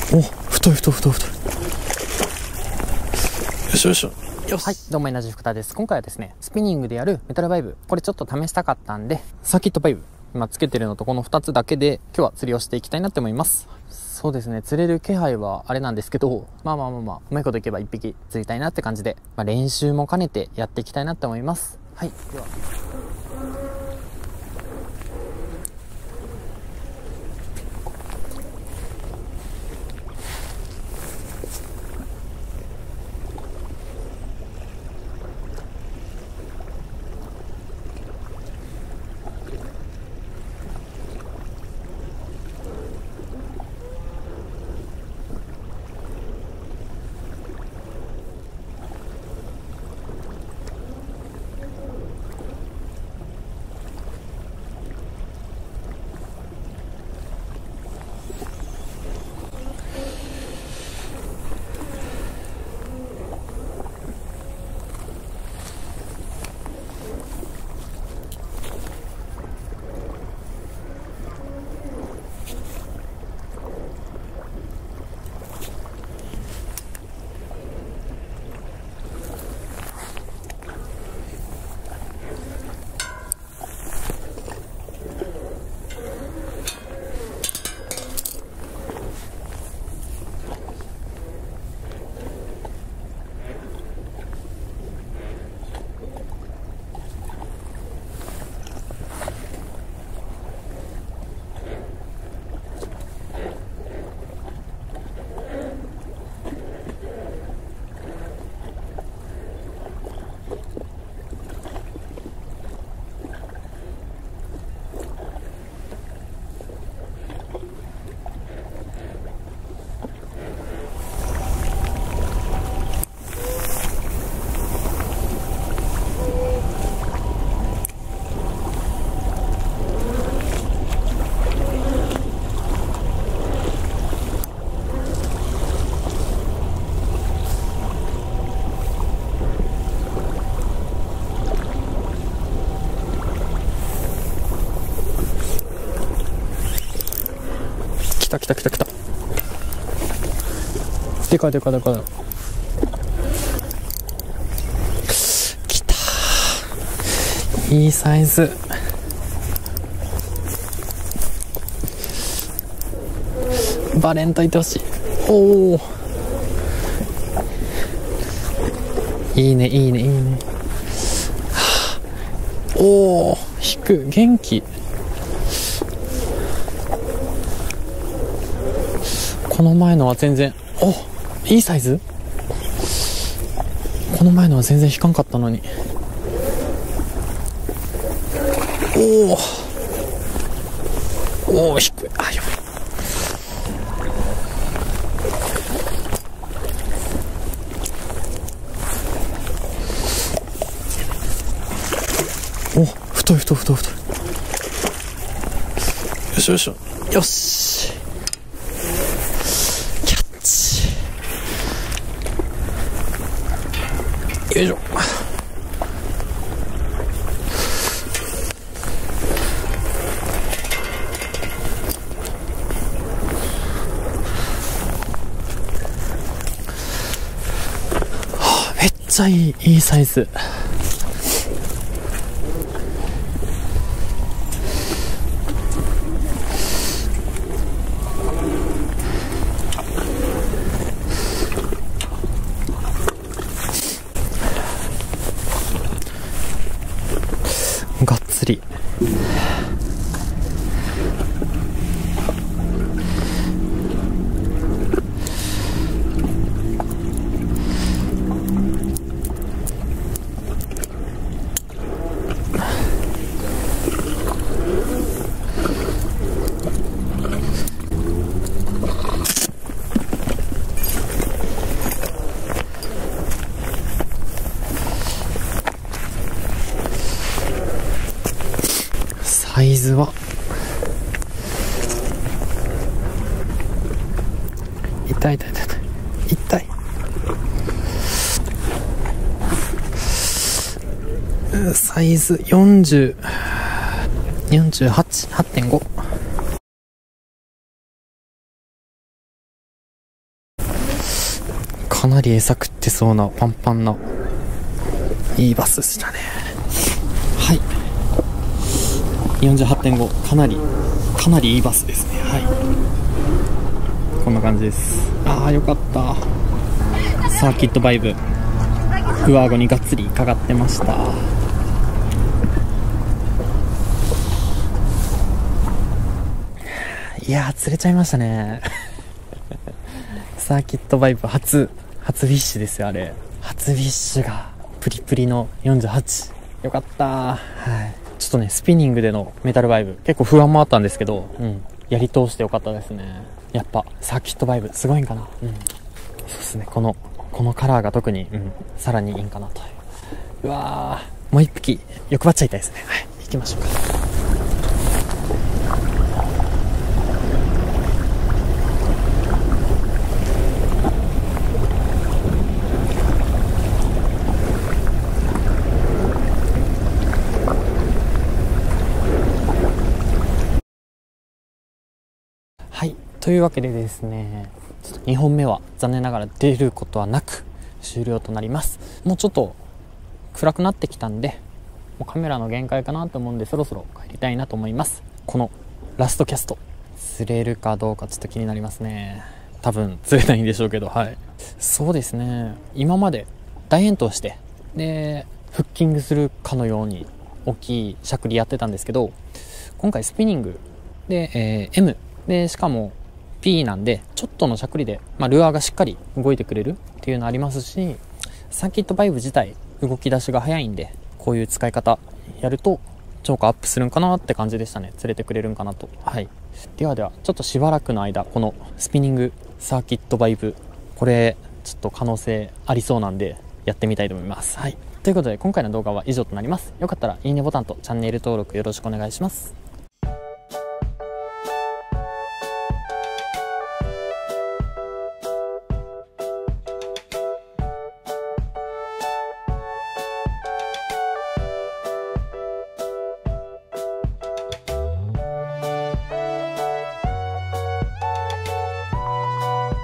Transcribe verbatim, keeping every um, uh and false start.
お、太い太い太い太い。よいしょよいしょ。よし。 はい、どうもエナジー福田です。今回はですね、スピニングでやるメタルバイブ、これちょっと試したかったんで、サーキットバイブ、今つけてるのとこのふたつだけで、今日は釣りをしていきたいなって思います。そうですね、釣れる気配はあれなんですけど、まあまあまあまあ、うまいこといけばいっぴき釣りたいなって感じで、まあ練習も兼ねてやっていきたいなって思います。はい、では。 来た来た来た来た。でかいでかいでかい。来たー。いいサイズ。バレンといてほしい。おお。いいねいいねいいね。はあ、おお、引く元気。この前のは全然、お、いいサイズ。この前のは全然引かんかったのに。おお、おお、低い。あ、やばい。お、太い太い太い太い。よいしょよいしょ。よし。よいしょ。はあ、めっちゃいいいいサイズ。がっつり。サイズは痛い痛い痛い痛い。サイズよんじゅう、よんじゅうはち、はってんご。 かなり餌食ってそうなパンパンないいバスでしたね。はい、 よんじゅうはちてんご、 かなりかなりいいバスですね。はい、こんな感じです。ああよかった。サーキットバイブ上顎にがっつりかかってました。いやー釣れちゃいましたねサーキットバイブ初初フィッシュですよ。あれ初フィッシュがプリプリのよんじゅうはち、よかった。はい、ちょっとねスピニングでのメタルバイブ結構不安もあったんですけど、うん、やり通してよかったですね。やっぱサーキットバイブすごいんかな。うん、そうですね、このこのカラーが特に、うん、さらにいいんかなと。うわー、もう一匹欲張っちゃいたいですね。はい、行きましょうか。はい、というわけでですね、ちょっとにほんめは残念ながら出ることはなく終了となります。もうちょっと暗くなってきたんで、もうカメラの限界かなと思うんでそろそろ帰りたいなと思います。このラストキャスト釣れるかどうかちょっと気になりますね。多分釣れないんでしょうけど、はい、そうですね、今まで大遠投してでフッキングするかのように大きいしゃくりやってたんですけど、今回スピニングで、えー、Mでしかも P なんでちょっとのしゃくりで、まあ、ルアーがしっかり動いてくれるっていうのありますし、サーキットバイブ自体動き出しが早いんで、こういう使い方やると超過アップするんかなって感じでしたね。釣れてくれるんかなと。はい、ではではちょっとしばらくの間このスピニングサーキットバイブ、これちょっと可能性ありそうなんでやってみたいと思います。はい、ということで今回の動画は以上となります。よかったらいいねボタンとチャンネル登録よろしくお願いします。